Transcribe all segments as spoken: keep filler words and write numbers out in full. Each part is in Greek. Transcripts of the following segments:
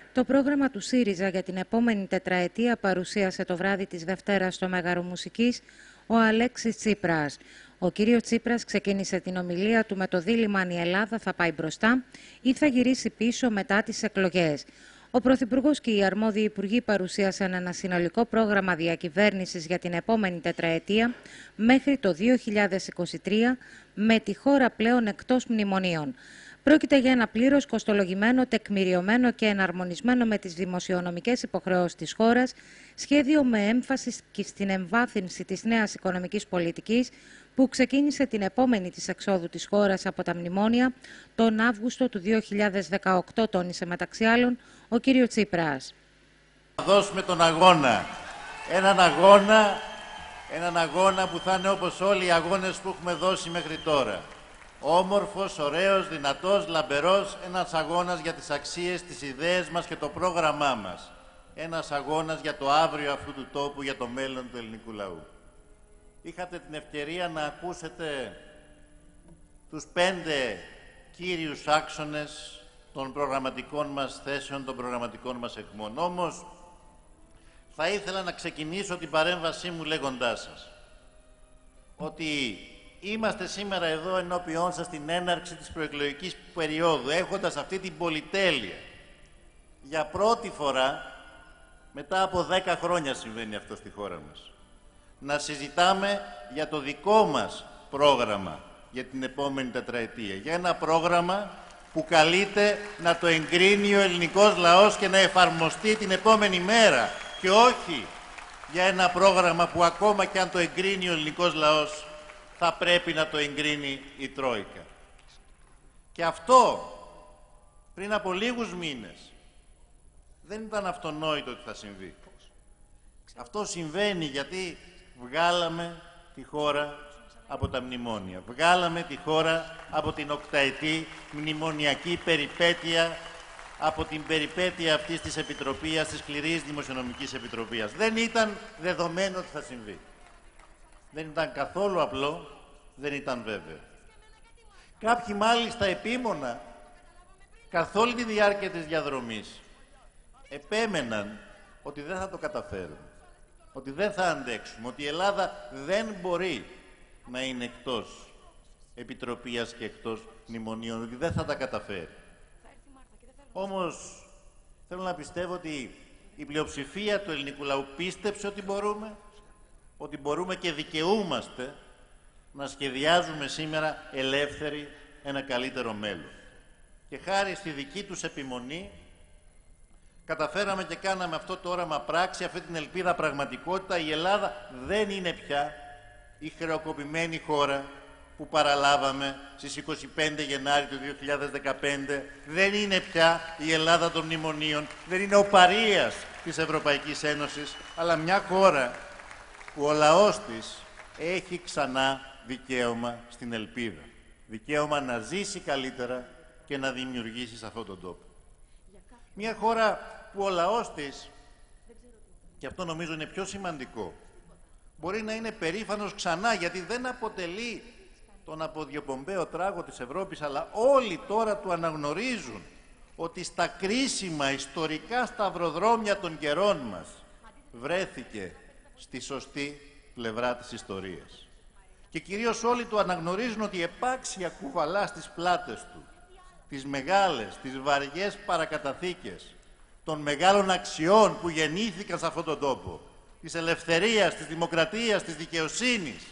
Το πρόγραμμα του ΣΥΡΙΖΑ για την επόμενη τετραετία παρουσίασε το βράδυ της Δευτέρας στο Μέγαρο Μουσικής ο Αλέξης Τσίπρας. Ο κύριος Τσίπρας ξεκίνησε την ομιλία του με το δίλημμα αν η Ελλάδα θα πάει μπροστά ή θα γυρίσει πίσω μετά τις εκλογές. Ο Πρωθυπουργός και οι αρμόδιοι υπουργοί παρουσίασαν ένα συνολικό πρόγραμμα διακυβέρνησης για την επόμενη τετραετία μέχρι το δύο χιλιάδες είκοσι τρία, με τη χώρα πλέον εκτός μνημονίων. Πρόκειται για ένα πλήρως κοστολογημένο, τεκμηριωμένο και εναρμονισμένο με τις δημοσιονομικές υποχρεώσεις της χώρας, σχέδιο με έμφαση και στην εμβάθυνση της νέας οικονομικής πολιτικής που ξεκίνησε την επόμενη της εξόδου της χώρας από τα μνημόνια τον Αύγουστο του δύο χιλιάδες δεκαοκτώ, τόνισε μεταξύ άλλων ο κύριος Τσίπρας. Θα δώσουμε τον αγώνα. Έναν αγώνα, έναν αγώνα που θα είναι όπως όλοι οι αγώνες που έχουμε δώσει μέχρι τώρα. Όμορφος, ωραίος, δυνατός, λαμπερός, ένας αγώνας για τις αξίες, τις ιδέες μας και το πρόγραμμά μας. Ένας αγώνας για το αύριο αυτού του τόπου, για το μέλλον του ελληνικού λαού. Είχατε την ευκαιρία να ακούσετε τους πέντε κύριους άξονες των προγραμματικών μας θέσεων, των προγραμματικών μας εκμών. Όμως, θα ήθελα να ξεκινήσω την παρέμβασή μου λέγοντάς σας ότι είμαστε σήμερα εδώ ενώπιόν σας στην έναρξη της προεκλογικής περίοδου, έχοντας αυτή την πολυτέλεια. Για πρώτη φορά, μετά από δέκα χρόνια συμβαίνει αυτό στη χώρα μας, να συζητάμε για το δικό μας πρόγραμμα για την επόμενη τετραετία. Για ένα πρόγραμμα που καλείται να το εγκρίνει ο ελληνικός λαός και να εφαρμοστεί την επόμενη μέρα. Και όχι για ένα πρόγραμμα που ακόμα και αν το εγκρίνει ο ελληνικός λαός, θα πρέπει να το εγκρίνει η Τρόικα. Και αυτό, πριν από λίγους μήνες, δεν ήταν αυτονόητο ότι θα συμβεί. Αυτό συμβαίνει γιατί βγάλαμε τη χώρα από τα μνημόνια. Βγάλαμε τη χώρα από την οκταετή μνημονιακή περιπέτεια, από την περιπέτεια αυτής της επιτροπής, της σκληρής δημοσιονομικής επιτροπής. Δεν ήταν δεδομένο ότι θα συμβεί. Δεν ήταν καθόλου απλό, δεν ήταν βέβαιο. Κάποιοι μάλιστα επίμονα, καθ' όλη τη διάρκεια της διαδρομής, επέμεναν ότι δεν θα το καταφέρουμε, ότι δεν θα αντέξουμε, ότι η Ελλάδα δεν μπορεί να είναι εκτός επιτροπής και εκτός μνημονίων, ότι δεν θα τα καταφέρει. Όμως, θέλω να πιστεύω ότι η πλειοψηφία του ελληνικού λαού πίστεψε ότι μπορούμε, ότι μπορούμε και δικαιούμαστε να σχεδιάζουμε σήμερα ελεύθεροι ένα καλύτερο μέλλον. Και χάρη στη δική τους επιμονή, καταφέραμε και κάναμε αυτό το όραμα πράξη, αυτή την ελπίδα πραγματικότητα. Η Ελλάδα δεν είναι πια η χρεοκοπημένη χώρα που παραλάβαμε στις είκοσι πέντε Γενάρη του δύο χιλιάδες δεκαπέντε. Δεν είναι πια η Ελλάδα των μνημονίων, δεν είναι ο παρείας της Ευρωπαϊκής Ένωσης, αλλά μια χώρα που ο λαός της έχει ξανά δικαίωμα στην ελπίδα. Δικαίωμα να ζήσει καλύτερα και να δημιουργήσει σε αυτόν τον τόπο. Μια χώρα που ο λαός της, και αυτό νομίζω είναι πιο σημαντικό, μπορεί να είναι περήφανος ξανά, γιατί δεν αποτελεί τον αποδιοπομπαίο τράγο της Ευρώπης, αλλά όλοι τώρα του αναγνωρίζουν ότι στα κρίσιμα ιστορικά σταυροδρόμια των καιρών μας βρέθηκε στη σωστή πλευρά της ιστορίας. Και κυρίως όλοι του αναγνωρίζουν ότι επάξια κουβαλά στις πλάτες του τις μεγάλες, τις βαριές παρακαταθήκες των μεγάλων αξιών που γεννήθηκαν σε αυτόν τον τόπο, της ελευθερίας, της δημοκρατίας, της δικαιοσύνης.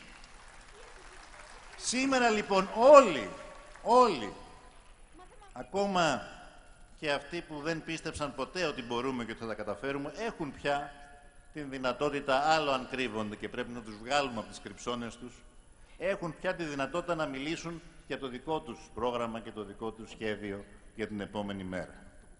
Σήμερα λοιπόν όλοι, όλοι, ακόμα και αυτοί που δεν πίστεψαν ποτέ ότι μπορούμε και ότι θα τα καταφέρουμε, έχουν πια την δυνατότητα, άλλο αν κρύβονται και πρέπει να τους βγάλουμε από τις κρυψώνες τους, έχουν πια τη δυνατότητα να μιλήσουν για το δικό τους πρόγραμμα και το δικό τους σχέδιο για την επόμενη μέρα.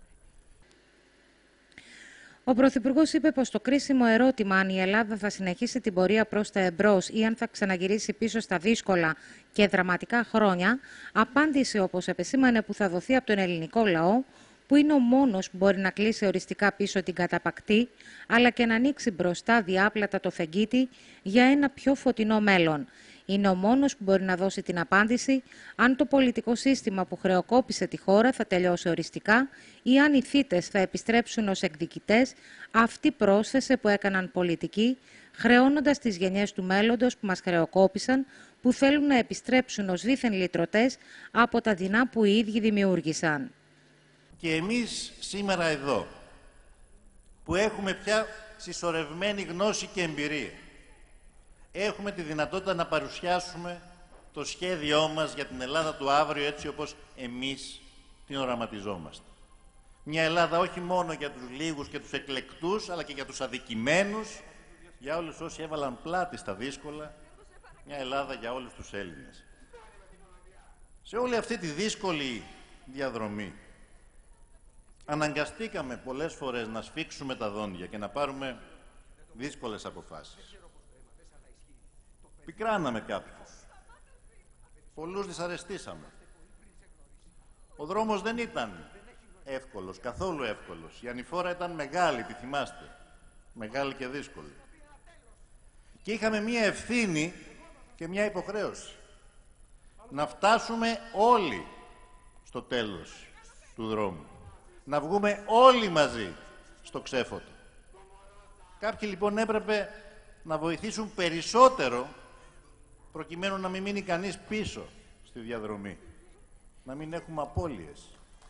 Ο Πρωθυπουργός είπε πως το κρίσιμο ερώτημα αν η Ελλάδα θα συνεχίσει την πορεία προς τα εμπρός ή αν θα ξαναγυρίσει πίσω στα δύσκολα και δραματικά χρόνια, απάντησε, όπως επεσήμανε, που θα δοθεί από τον ελληνικό λαό, που είναι ο μόνος που μπορεί να κλείσει οριστικά πίσω την καταπακτή, αλλά και να ανοίξει μπροστά διάπλατα το φεγγίτι για ένα πιο φωτεινό μέλλον. Είναι ο μόνος που μπορεί να δώσει την απάντηση αν το πολιτικό σύστημα που χρεοκόπησε τη χώρα θα τελειώσει οριστικά ή αν οι θύτες θα επιστρέψουν ως εκδικητές, αυτή πρόσθεσε που έκαναν πολιτικοί, χρεώνοντας τις γενιές του μέλλοντος που μας χρεοκόπησαν, που θέλουν να επιστρέψουν ως δίθεν λυτρωτές από τα δεινά που οι ίδιοι δημιούργησαν. Και εμείς σήμερα εδώ, που έχουμε πια συσσωρευμένη γνώση και εμπειρία, έχουμε τη δυνατότητα να παρουσιάσουμε το σχέδιό μας για την Ελλάδα του αύριο έτσι όπως εμείς την οραματιζόμαστε. Μια Ελλάδα όχι μόνο για τους λίγους και τους εκλεκτούς, αλλά και για τους αδικημένους, για όλους όσοι έβαλαν πλάτη στα δύσκολα, μια Ελλάδα για όλους τους Έλληνες. Σε όλη αυτή τη δύσκολη διαδρομή, αναγκαστήκαμε πολλές φορές να σφίξουμε τα δόντια και να πάρουμε δύσκολες αποφάσεις. Πικράναμε κάποιους. Πολλούς δυσαρεστήσαμε. Ο δρόμος δεν ήταν εύκολος, καθόλου εύκολος. Η ανηφόρα ήταν μεγάλη, τη θυμάστε. Μεγάλη και δύσκολη. Και είχαμε μία ευθύνη και μία υποχρέωση. Να φτάσουμε όλοι στο τέλος του δρόμου. Να βγούμε όλοι μαζί στο ξέφωτο. Κάποιοι λοιπόν έπρεπε να βοηθήσουν περισσότερο προκειμένου να μην μείνει κανείς πίσω στη διαδρομή. Να μην έχουμε απώλειες.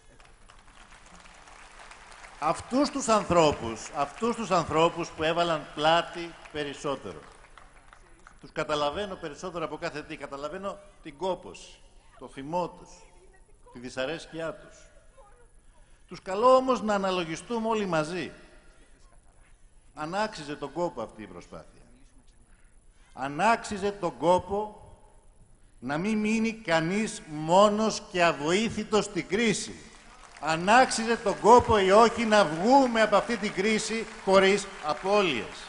Αυτούς τους ανθρώπους, αυτούς τους ανθρώπους που έβαλαν πλάτη περισσότερο. Τους καταλαβαίνω περισσότερο από κάθε τι. Καταλαβαίνω την κόπωση, το θυμό τους, τη δυσαρέσκειά τους. Τους καλώ όμως να αναλογιστούμε όλοι μαζί. Αν άξιζε τον κόπο αυτή η προσπάθεια. Αν άξιζε τον κόπο να μην μείνει κανείς μόνος και αβοήθητος στην κρίση. Αν άξιζε τον κόπο ή όχι να βγούμε από αυτή την κρίση χωρίς απώλειες.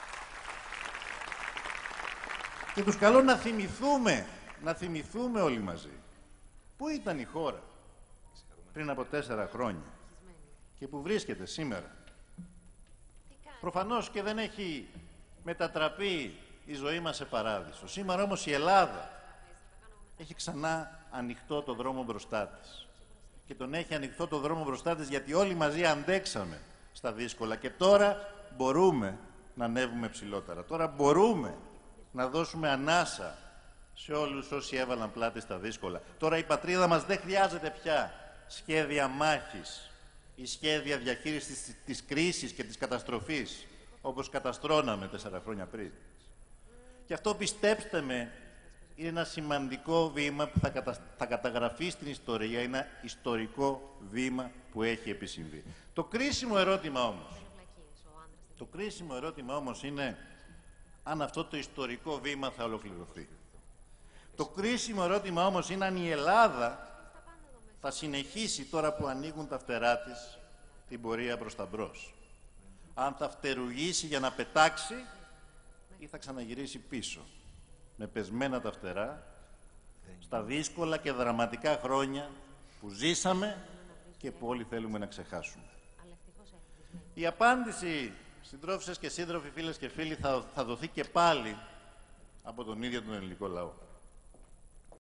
Και τους καλώ να θυμηθούμε, να θυμηθούμε όλοι μαζί. Πού ήταν η χώρα πριν από τέσσερα χρόνια και που βρίσκεται σήμερα. Προφανώς και δεν έχει μετατραπεί η ζωή μας σε παράδεισο. Σήμερα όμως η Ελλάδα έχει ξανά ανοιχτό το δρόμο μπροστά της. Και τον έχει ανοιχτό το δρόμο μπροστά της γιατί όλοι μαζί αντέξαμε στα δύσκολα και τώρα μπορούμε να ανέβουμε ψηλότερα. Τώρα μπορούμε να δώσουμε ανάσα σε όλους όσοι έβαλαν πλάτη στα δύσκολα. Τώρα η πατρίδα μας δεν χρειάζεται πια σχέδια μάχης ή σχέδια διαχείρισης της κρίσης και της καταστροφής, όπως καταστρώναμε τέσσερα χρόνια πριν. Και αυτό, πιστέψτε με, είναι ένα σημαντικό βήμα που θα, κατα... θα καταγραφεί στην ιστορία, ένα ιστορικό βήμα που έχει επισυμβεί. Το κρίσιμο ερώτημα όμως, το κρίσιμο ερώτημα όμως είναι αν αυτό το ιστορικό βήμα θα ολοκληρωθεί. Το κρίσιμο ερώτημα όμως είναι αν η Ελλάδα θα συνεχίσει τώρα που ανοίγουν τα φτερά της την πορεία προς τα μπρος. Αν θα φτερουγήσει για να πετάξει ή θα ξαναγυρίσει πίσω με πεσμένα τα φτερά στα δύσκολα και δραματικά χρόνια που ζήσαμε και που όλοι θέλουμε να ξεχάσουμε. Η απάντηση, συντρόφισσες και σύντροφοι, φίλες και φίλοι, θα, θα δοθεί και πάλι από τον ίδιο τον ελληνικό λαό.